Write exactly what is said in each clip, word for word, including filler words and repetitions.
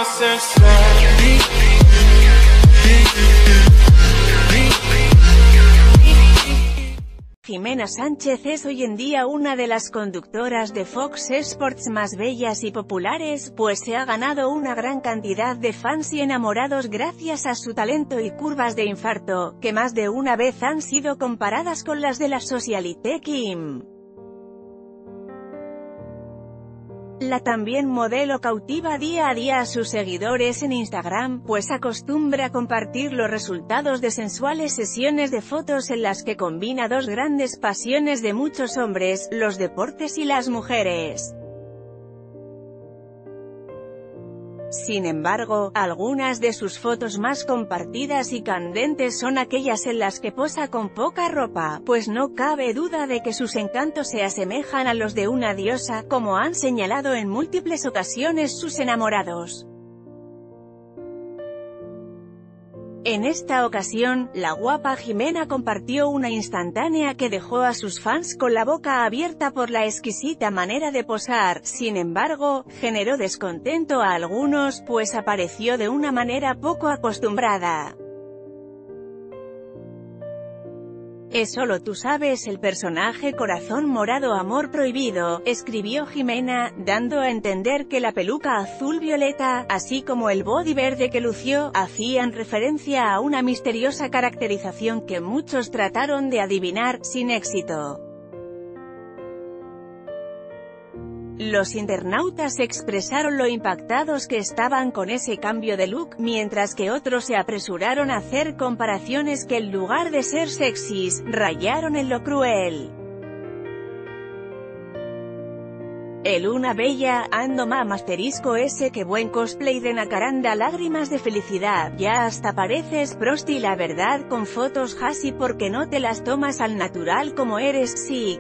Ximena Sánchez es hoy en día una de las conductoras de Fox Sports más bellas y populares, pues se ha ganado una gran cantidad de fans y enamorados gracias a su talento y curvas de infarto, que más de una vez han sido comparadas con las de la socialite Kim. La también modelo cautiva día a día a sus seguidores en Instagram, pues acostumbra compartir los resultados de sensuales sesiones de fotos en las que combina dos grandes pasiones de muchos hombres, los deportes y las mujeres. Sin embargo, algunas de sus fotos más compartidas y candentes son aquellas en las que posa con poca ropa, pues no cabe duda de que sus encantos se asemejan a los de una diosa, como han señalado en múltiples ocasiones sus enamorados. En esta ocasión, la guapa Ximena compartió una instantánea que dejó a sus fans con la boca abierta por la exquisita manera de posar. Sin embargo, generó descontento a algunos, pues apareció de una manera poco acostumbrada. Es solo tú sabes el personaje corazón morado amor prohibido, escribió Ximena, dando a entender que la peluca azul violeta, así como el body verde que lució, hacían referencia a una misteriosa caracterización que muchos trataron de adivinar, sin éxito. Los internautas expresaron lo impactados que estaban con ese cambio de look, mientras que otros se apresuraron a hacer comparaciones que en lugar de ser sexys, rayaron en lo cruel. El una bella, ando mam asterisco ese que buen cosplay de Nacaranda lágrimas de felicidad, ya hasta pareces prosti la verdad con fotos hasi porque no te las tomas al natural como eres, sick.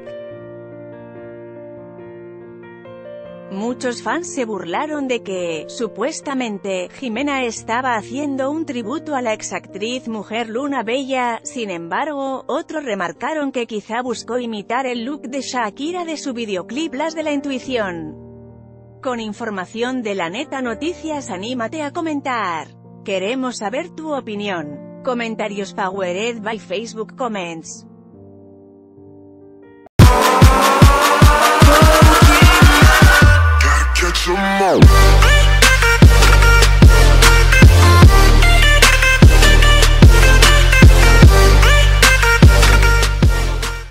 Muchos fans se burlaron de que, supuestamente, Ximena estaba haciendo un tributo a la exactriz mujer Luna Bella. Sin embargo, otros remarcaron que quizá buscó imitar el look de Shakira de su videoclip Las de la Intuición. Con información de La Neta Noticias, anímate a comentar. Queremos saber tu opinión. Comentarios powered by Facebook Comments.